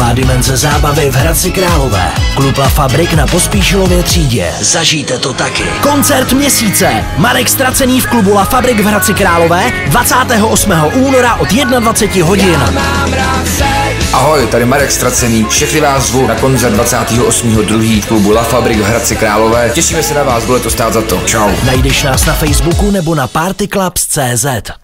Nová dimenze zábavy v Hradci Králové. Klub La Fabrik na Pospíšilově třídě. Zažijte to taky. Koncert měsíce. Marek Stracený v klubu La Fabrik v Hradci Králové 28. února od 21 hodin. Ahoj, tady Marek Stracený. Všechny vás zvu na koncert 28.2. v klubu La Fabrik v Hradci Králové. Těšíme se na vás, bude to stát za to. Čau. Najdeš nás na Facebooku nebo na partyclubs.cz.